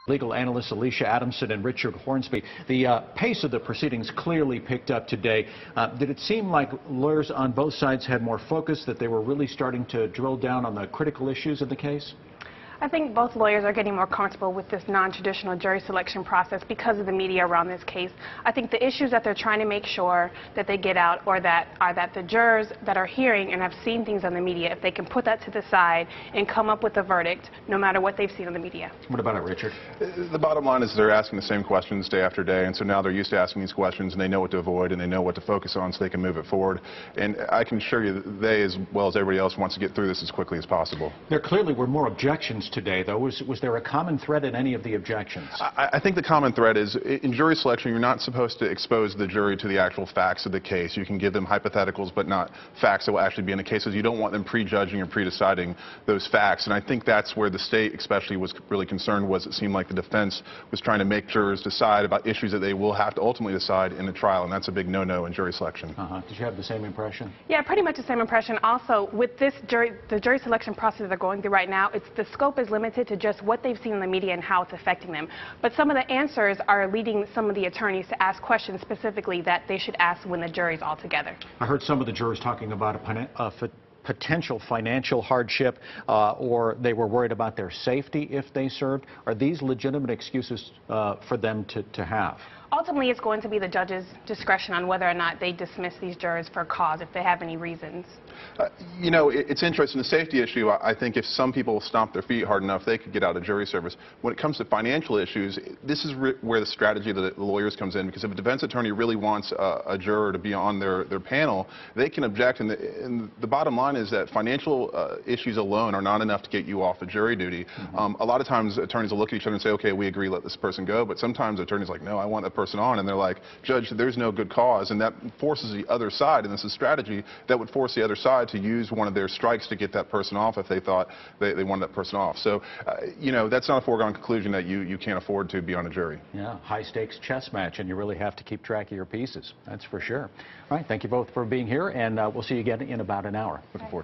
Legal analysts Alicia Adamson and Richard Hornsby. The pace of the proceedings clearly picked up today. Did it seem like lawyers on both sides had more focus, that they were really starting to drill down on the critical issues of the case? I think both lawyers are getting more comfortable with this non-traditional jury selection process because of the media around this case. I think the issues that they're trying to make sure that they get out are that the jurors that are hearing and have seen things on the media, if they can put that to the side and come up with a verdict, no matter what they've seen on the media. What about it, Richard? The bottom line is they're asking the same questions day after day, and so now they're used to asking these questions, and they know what to avoid, and they know what to focus on so they can move it forward. And I can assure you that they, as well as everybody else, wants to get through this as quickly as possible. There clearly were more objections today, though. Was there a common thread in any of the objections? I think the common thread is, in jury selection, you're not supposed to expose the jury to the actual facts of the case. You can give them hypotheticals, but not facts that will actually be in the cases. You don't want them prejudging or predeciding those facts. And I think that's where the state especially was really concerned, was it seemed like the defense was trying to make jurors decide about issues that they will have to ultimately decide in the trial, and that's a big no-no in jury selection. Did you have the same impression? Yeah, pretty much the same impression. Also, with this the jury selection process they're going through right now, the scope is limited to just what they've seen in the media and how it's affecting them. But some of the answers are leading some of the attorneys to ask questions specifically that they should ask when the jury's all together. I heard some of the jurors talking about a potential financial hardship, or they were worried about their safety if they served. Are these legitimate excuses for them to have? Ultimately, it's going to be the judge's discretion on whether or not they dismiss these jurors for cause, if they have any reasons. You know, it's interesting. The safety issue, I think if some people stomp their feet hard enough, they could get out of jury service. When it comes to financial issues, this is where the strategy of the lawyers comes in, because if a defense attorney really wants a juror to be on their panel, they can object. And the bottom line is that financial issues alone are not enough to get you off of jury duty. A lot of times attorneys will look at each other and say, okay, we agree, let this person go. But sometimes attorneys are like, no, I want that person on, and they're like, Judge, there's no good cause, and that forces the other side, and this is a strategy that would force the other side to use one of their strikes to get that person off if they thought they wanted that person off. So, you know, that's not a foregone conclusion that you can't afford to be on a jury. Yeah, high-stakes chess match, and you really have to keep track of your pieces. That's for sure. All right, thank you both for being here, and we'll see you again in about an hour. Looking forward.